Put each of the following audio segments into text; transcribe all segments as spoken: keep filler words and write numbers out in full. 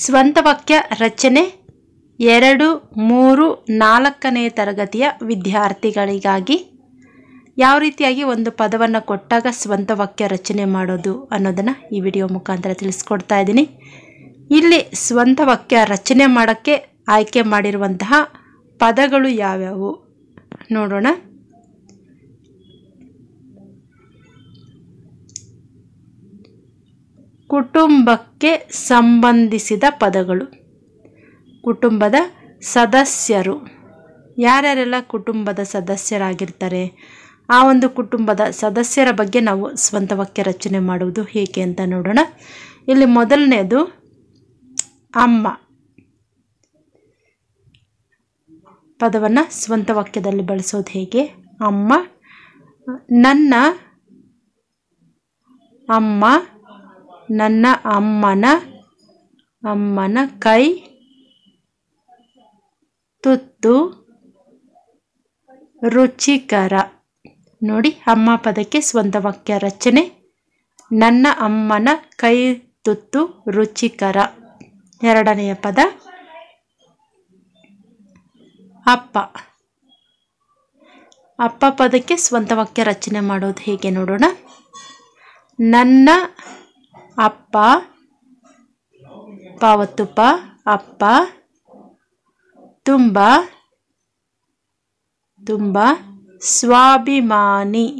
ಸ್ವಂತ ವಾಕ್ಯ ರಚನೆ ಎರಡು ಮೂರು ನಾಲ್ಕನೇ ತರಗತಿಯ ವಿದ್ಯಾರ್ಥಿಗಳಿಗಾಗಿ ಯಾವ ರೀತಿಯಾಗಿ ಒಂದು ಪದವನ್ನು ಕೊಟ್ಟಾಗ ಸ್ವಂತ ವಾಕ್ಯ ರಚನೆ ಮಾಡೋದು ಅನ್ನೋದನ್ನು ಈ ವಿಡಿಯೋ ಮುಖಾಂತರ ತಿಳಿಸ್ಕೊಡ್ತಾ ಇದ್ದೀನಿ. ಇಲ್ಲಿ ಸ್ವಂತ ವಾಕ್ಯ ರಚನೆ ಮಾಡೋಕ್ಕೆ ಆಯ್ಕೆ ಮಾಡಿರುವಂತಹ ಪದಗಳು ಯಾವ್ಯಾವು ನೋಡೋಣ. ಕುಟುಂಬಕ್ಕೆ ಸಂಬಂಧಿಸಿದ ಪದಗಳು. ಕುಟುಂಬದ ಸದಸ್ಯರು, ಯಾರ್ಯಾರೆಲ್ಲ ಕುಟುಂಬದ ಸದಸ್ಯರಾಗಿರ್ತಾರೆ ಆ ಒಂದು ಕುಟುಂಬದ ಸದಸ್ಯರ ಬಗ್ಗೆ ನಾವು ಸ್ವಂತ ವಾಕ್ಯ ರಚನೆ ಮಾಡುವುದು ಹೇಗೆ ಅಂತ ನೋಡೋಣ. ಇಲ್ಲಿ ಮೊದಲನೇದು ಅಮ್ಮ ಪದವನ್ನು ಸ್ವಂತ ವಾಕ್ಯದಲ್ಲಿ ಬಳಸೋದು ಹೇಗೆ. ಅಮ್ಮ, ನನ್ನ ಅಮ್ಮ, ನನ್ನ ಅಮ್ಮನ ಅಮ್ಮನ ಕೈ ತುತ್ತು ರುಚಿಕರ. ನೋಡಿ, ಅಮ್ಮ ಪದಕ್ಕೆ ಸ್ವಂತ ವಾಕ್ಯ ರಚನೆ ನನ್ನ ಅಮ್ಮನ ಕೈ ತುತ್ತು ರುಚಿಕರ. ಎರಡನೆಯ ಪದ ಅಪ್ಪ. ಅಪ್ಪ ಪದಕ್ಕೆ ಸ್ವಂತ ವಾಕ್ಯ ರಚನೆ ಮಾಡೋದು ಹೇಗೆ ನೋಡೋಣ. ನನ್ನ ಅಪ್ಪ ಪಾವತ್ತುಪ ಅಪ್ಪ ತುಂಬ ತುಂಬ ಸ್ವಾಭಿಮಾನಿ.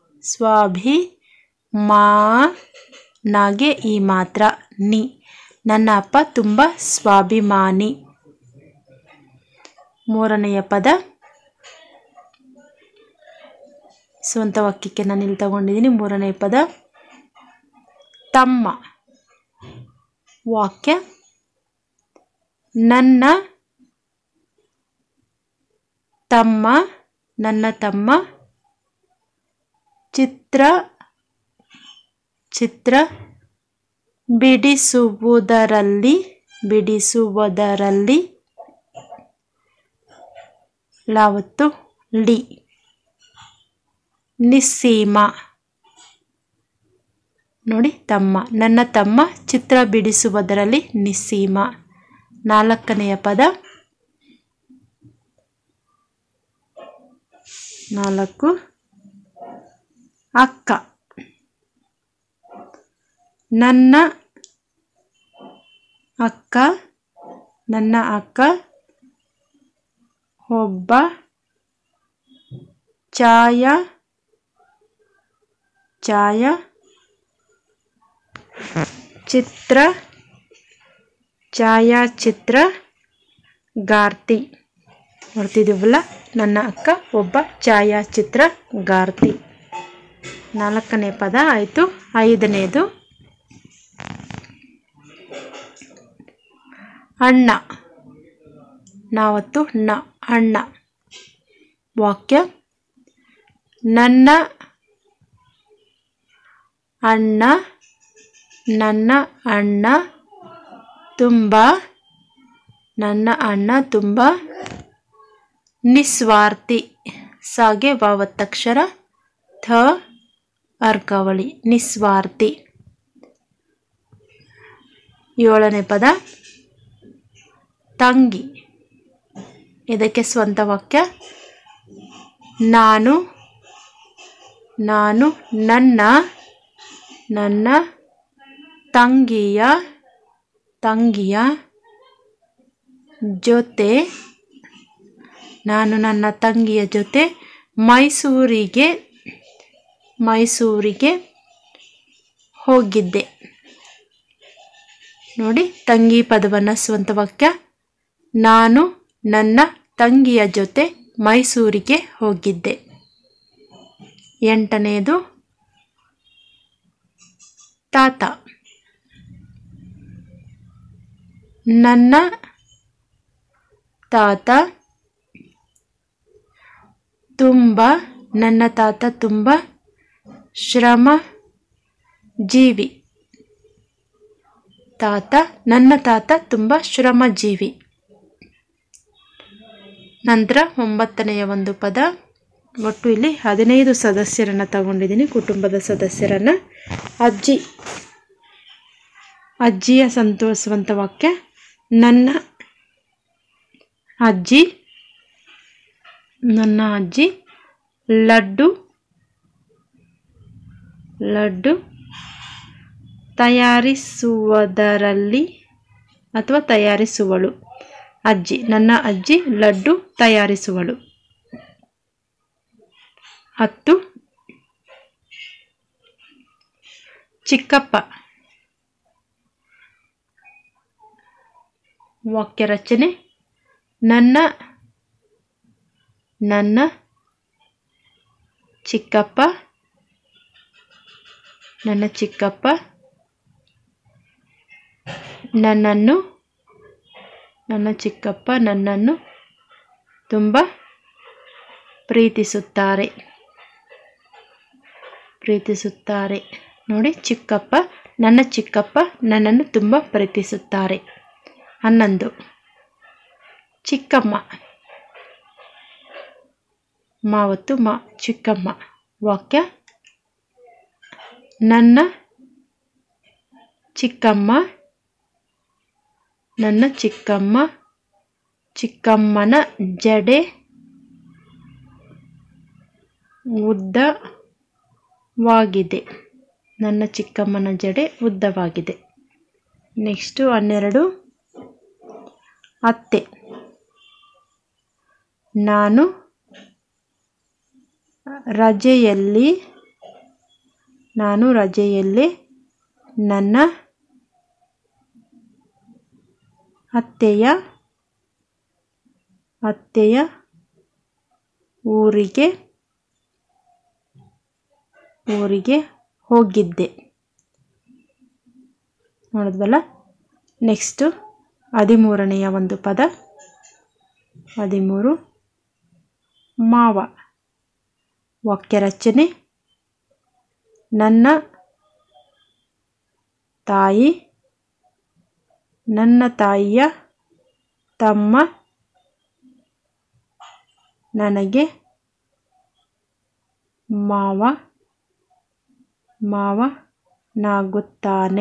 ಸ್ವಾಭಿಮಾನಾಗೆ ಈ ಮಾತ್ರ ನಿ. ನನ್ನ ಅಪ್ಪ ತುಂಬ ಸ್ವಾಭಿಮಾನಿ. ಮೂರನೆಯ ಪದ ಸ್ವಂತ ವಾಕ್ಯಕ್ಕೆ ನಾನು ಇಲ್ಲಿ ತಗೊಂಡಿದ್ದೀನಿ. ಮೂರನೆಯ ಪದ ತಮ್ಮ. ವಾಕ್ಯ ನನ್ನ ತಮ್ಮ ನನ್ನ ತಮ್ಮ ಚಿತ್ರ ಚಿತ್ರ ಬಿಡಿಸುವುದರಲ್ಲಿ ಬಿಡಿಸುವುದರಲ್ಲಿ ಲಾವತ್ತು ಲಿ ನಿಸ್ಸೀಮ. ನೋಡಿ, ತಮ್ಮ ನನ್ನ ತಮ್ಮ ಚಿತ್ರ ಬಿಡಿಸುವುದರಲ್ಲಿ ನಿಸ್ಸೀಮ. ನಾಲ್ಕನೆಯ ಪದ ನಾಲ್ಕು ಅಕ್ಕ. ನನ್ನ ಅಕ್ಕ ನನ್ನ ಅಕ್ಕ ಒಬ್ಬ ಛಾಯಾ ಛಾಯಾ ಚಿತ್ರ ಛಾಯಾಚಿತ್ರಗಾರ್ತಿ. ನೋಡ್ತಿದ್ದೀವಲ್ಲ, ನನ್ನ ಅಕ್ಕ ಒಬ್ಬ ಛಾಯಾಚಿತ್ರಗಾರ್ತಿ. ನಾಲ್ಕನೇ ಪದ ಆಯಿತು. ಐದನೇದು ಅಣ್ಣ. ನಾವತ್ತು ನ ಅಣ್ಣ. ವಾಕ್ಯ ನನ್ನ ಅಣ್ಣ ನನ್ನ ಅಣ್ಣ ತುಂಬ ನನ್ನ ಅಣ್ಣ ತುಂಬ ನಿಸ್ವಾರ್ಥಿ. ಸಾಗೆ ವಾವತ್ತಕ್ಷರ ಥ ಅರ್ಕವಳಿ ನಿಸ್ವಾರ್ಥಿ. ಏಳನೇ ಪದ ತಂಗಿ. ಇದಕ್ಕೆ ಸ್ವಂತ ವಾಕ್ಯ ನಾನು ನಾನು ನನ್ನ ನನ್ನ ತಂಗಿಯ ತಂಗಿಯ ಜೊತೆ ನಾನು ನನ್ನ ತಂಗಿಯ ಜೊತೆ ಮೈಸೂರಿಗೆ ಮೈಸೂರಿಗೆ ಹೋಗಿದ್ದೆ. ನೋಡಿ, ತಂಗಿ ಪದವನ್ನು ಸ್ವಂತ ವಾಕ್ಯ ನಾನು ನನ್ನ ತಂಗಿಯ ಜೊತೆ ಮೈಸೂರಿಗೆ ಹೋಗಿದ್ದೆ. ಎಂಟನೆಯದು ತಾತ. ನನ್ನ ತಾತ ತುಂಬ ನನ್ನ ತಾತ ತುಂಬ ಶ್ರಮ ಜೀವಿ. ತಾತ ನನ್ನ ತಾತ ತುಂಬ ಶ್ರಮಜೀವಿ. ನಂತರ ಒಂಬತ್ತನೆಯ ಒಂದು ಪದ ಒಟ್ಟು ಇಲ್ಲಿ ಹದಿನೈದು ಸದಸ್ಯರನ್ನು ತಗೊಂಡಿದ್ದೀನಿ, ಕುಟುಂಬದ ಸದಸ್ಯರನ್ನು. ಅಜ್ಜಿ, ಅಜ್ಜಿಯ ಸಂತೋಷವಂತ ವಾಕ್ಯ ನನ್ನ ಅಜ್ಜಿ ನನ್ನ ಅಜ್ಜಿ ಲಡ್ಡು ಲಡ್ಡು ತಯಾರಿಸುವುದರಲ್ಲಿ ಅಥವಾ ತಯಾರಿಸುವಳು. ಅಜ್ಜಿ ನನ್ನ ಅಜ್ಜಿ ಲಡ್ಡು ತಯಾರಿಸುವಳು. ಹತ್ತು ಚಿಕ್ಕಪ್ಪ. ವಾಕ್ಯ ರಚನೆ ನನ್ನ ನನ್ನ ಚಿಕ್ಕಪ್ಪ ನನ್ನ ಚಿಕ್ಕಪ್ಪ ನನ್ನನ್ನು ನನ್ನ ಚಿಕ್ಕಪ್ಪ ನನ್ನನ್ನು ತುಂಬ ಪ್ರೀತಿಸುತ್ತಾರೆ ಪ್ರೀತಿಸುತ್ತಾರೆ ನೋಡಿ, ಚಿಕ್ಕಪ್ಪ ನನ್ನ ಚಿಕ್ಕಪ್ಪ ನನ್ನನ್ನು ತುಂಬ ಪ್ರೀತಿಸುತ್ತಾರೆ. ಹನ್ನೊಂದು ಚಿಕ್ಕಮ್ಮ. ಮಾವತ್ತು ಮಾ ಚಿಕ್ಕಮ್ಮ. ವಾಕ್ಯ ನನ್ನ ಚಿಕ್ಕಮ್ಮ ನನ್ನ ಚಿಕ್ಕಮ್ಮ ಚಿಕ್ಕಮ್ಮನ ಜಡೆ ಉದ್ದವಾಗಿದೆ. ನನ್ನ ಚಿಕ್ಕಮ್ಮನ ಜಡೆ ಉದ್ದವಾಗಿದೆ. ನೆಕ್ಸ್ಟು ಹನ್ನೆರಡು ಅತ್ತೆ. ನಾನು ರಜೆಯಲ್ಲಿ ನಾನು ರಜೆಯಲ್ಲಿ ನನ್ನ ಅತ್ತೆಯ ಅತ್ತೆಯ ಊರಿಗೆ ಊರಿಗೆ ಹೋಗಿದ್ದೆ. ನೋಡಿದ್ವಲ್ಲ. ನೆಕ್ಸ್ಟು ಹದಿಮೂರನೆಯ ಒಂದು ಪದ ಹದಿಮೂರು ಮಾವ. ವಾಕ್ಯ ರಚನೆ ನನ್ನ ತಾಯಿ ನನ್ನ ತಾಯಿಯ ತಮ್ಮ ನನಗೆ ಮಾವ ಮಾವನಾಗುತ್ತಾನೆ.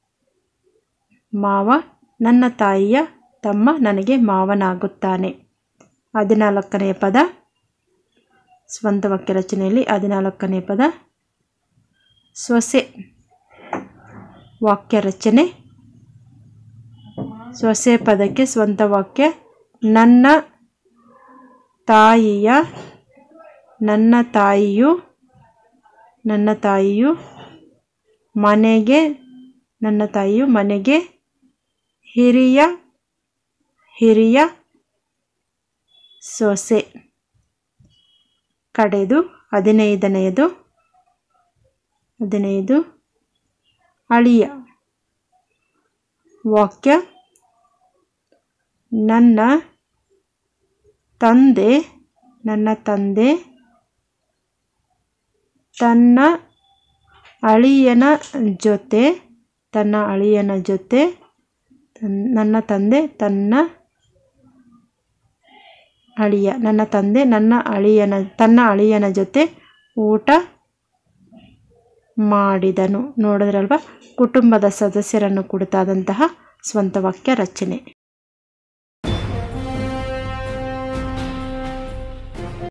ಮಾವ ನನ್ನ ತಾಯಿಯ ತಮ್ಮ ನನಗೆ ಮಾವನಾಗುತ್ತಾನೆ. ಹದಿನಾಲ್ಕನೆಯ ಪದ ಸ್ವಂತ ವಾಕ್ಯ ರಚನೆಯಲ್ಲಿ ಹದಿನಾಲ್ಕನೇ ಪದ ಸೊಸೆ. ವಾಕ್ಯ ರಚನೆ ಸೊಸೆ ಪದಕ್ಕೆ ಸ್ವಂತ ವಾಕ್ಯ ನನ್ನ ತಾಯಿಯ ನನ್ನ ತಾಯಿಯು ನನ್ನ ತಾಯಿಯು ಮನೆಗೆ ನನ್ನ ತಾಯಿಯು ಮನೆಗೆ ಹಿರಿಯ ಹಿರಿಯ ಸೊಸೆ. ಕಡೆದು ಹದಿನೈದನೆಯದು ಹದಿನೈದು ಅಳಿಯ. ವಾಕ್ಯ ನನ್ನ ತಂದೆ ನನ್ನ ತಂದೆ ತನ್ನ ಅಳಿಯನ ಜೊತೆ ತನ್ನ ಅಳಿಯನ ಜೊತೆ ನನ್ನ ತಂದೆ ತನ್ನ ಅಳಿಯ ನನ್ನ ತಂದೆ ನನ್ನ ಅಳಿಯನ ತನ್ನ ಅಳಿಯನ ಜೊತೆ ಊಟ ಮಾಡಿದನು. ನೋಡಿದ್ರಲ್ವ, ಕುಟುಂಬದ ಸದಸ್ಯರನ್ನು ಕುರಿತಾದಂತಹ ಸ್ವಂತ ವಾಕ್ಯ ರಚನೆ.